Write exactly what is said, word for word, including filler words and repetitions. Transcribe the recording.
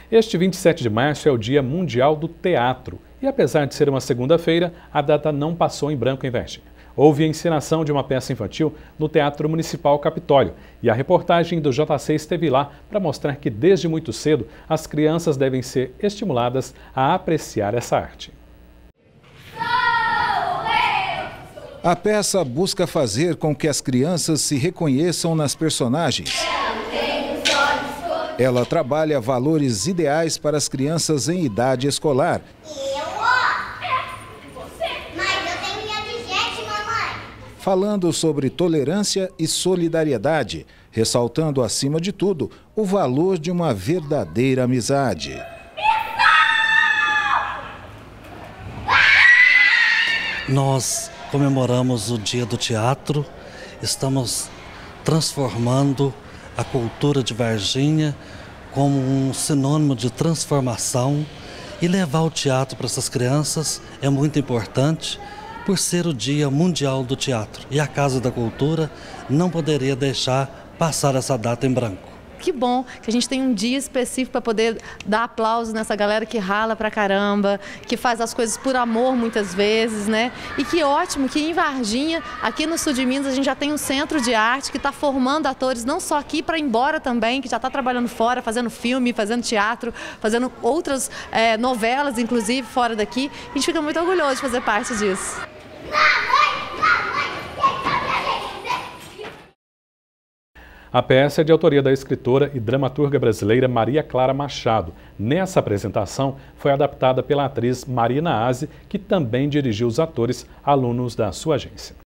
Este vinte e sete de março é o Dia Mundial do Teatro e, apesar de ser uma segunda-feira, a data não passou em branco em Varginha. Houve a encenação de uma peça infantil no Teatro Municipal Capitólio e a reportagem do J C esteve lá para mostrar que desde muito cedo as crianças devem ser estimuladas a apreciar essa arte. A peça busca fazer com que as crianças se reconheçam nas personagens. Ela trabalha valores ideais para as crianças em idade escolar. Falando sobre tolerância e solidariedade, ressaltando, acima de tudo, o valor de uma verdadeira amizade. Nós comemoramos o Dia do Teatro, estamos transformando a cultura de Varginha como um sinônimo de transformação, e levar o teatro para essas crianças é muito importante, por ser o Dia Mundial do Teatro. E a Casa da Cultura não poderia deixar passar essa data em branco. Que bom que a gente tem um dia específico para poder dar aplauso nessa galera que rala pra caramba, que faz as coisas por amor muitas vezes, né? E que ótimo que em Varginha, aqui no sul de Minas, a gente já tem um centro de arte que está formando atores não só aqui para ir embora também, que já está trabalhando fora, fazendo filme, fazendo teatro, fazendo outras é, novelas, inclusive, fora daqui. A gente fica muito orgulhoso de fazer parte disso. A peça é de autoria da escritora e dramaturga brasileira Maria Clara Machado. Nessa apresentação, foi adaptada pela atriz Marina Aze, que também dirigiu os atores, alunos da sua agência.